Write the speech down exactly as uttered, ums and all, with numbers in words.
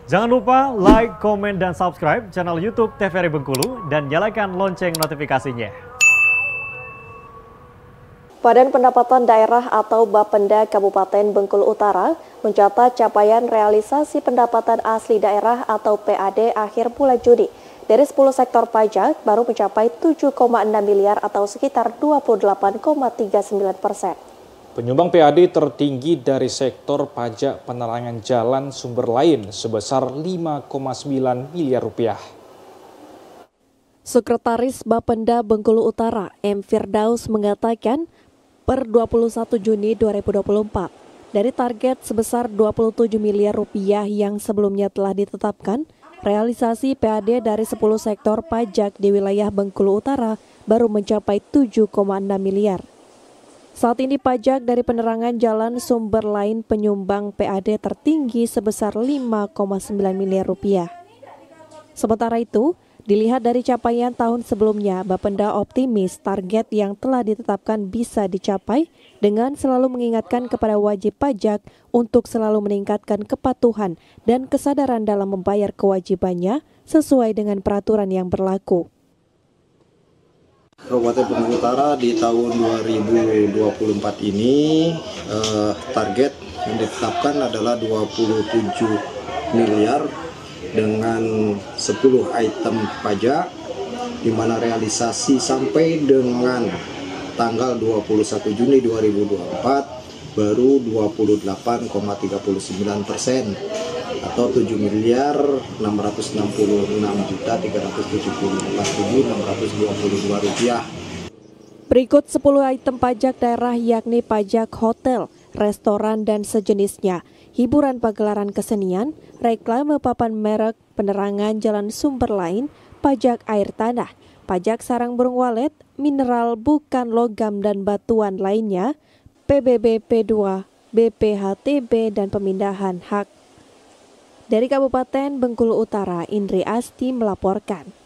Jangan lupa like, komen, dan subscribe channel YouTube T V R I Bengkulu dan nyalakan lonceng notifikasinya. Badan Pendapatan Daerah atau Bapenda Kabupaten Bengkulu Utara mencatat capaian realisasi pendapatan asli daerah atau P A D akhir bulan Juni. Dari sepuluh sektor pajak baru mencapai tujuh koma enam miliar atau sekitar dua puluh delapan koma tiga sembilan persen. Penyumbang P A D tertinggi dari sektor pajak penerangan jalan sumber lain sebesar lima koma sembilan miliar rupiah. Sekretaris Bapenda Bengkulu Utara, M. Firdaus mengatakan, per dua puluh satu Juni dua ribu dua puluh empat, dari target sebesar dua puluh tujuh miliar rupiah yang sebelumnya telah ditetapkan, realisasi P A D dari sepuluh sektor pajak di wilayah Bengkulu Utara baru mencapai tujuh koma enam miliar. Saat ini pajak dari penerangan jalan sumber lain penyumbang P A D tertinggi sebesar lima koma sembilan miliar rupiah. Sementara itu, dilihat dari capaian tahun sebelumnya, Bapenda optimis target yang telah ditetapkan bisa dicapai dengan selalu mengingatkan kepada wajib pajak untuk selalu meningkatkan kepatuhan dan kesadaran dalam membayar kewajibannya sesuai dengan peraturan yang berlaku. Kabupaten Bengkulu Utara di tahun dua ribu dua puluh empat ini eh, target yang ditetapkan adalah dua puluh tujuh miliar dengan sepuluh item pajak, di mana realisasi sampai dengan tanggal dua puluh satu Juni dua ribu dua puluh empat baru dua puluh delapan koma tiga sembilan persen atau tujuh miliar enam ratus enam puluh enam juta tiga ratus tujuh puluh empat ribu enam ratus dua puluh dua rupiah. Berikut sepuluh item pajak daerah yakni pajak hotel, restoran dan sejenisnya, hiburan pagelaran kesenian, reklame papan merek, penerangan jalan sumber lain, pajak air tanah, pajak sarang burung walet, mineral bukan logam dan batuan lainnya, P B B P dua, B P H T B dan pemindahan hak. Dari Kabupaten Bengkulu Utara, Indri Asti melaporkan.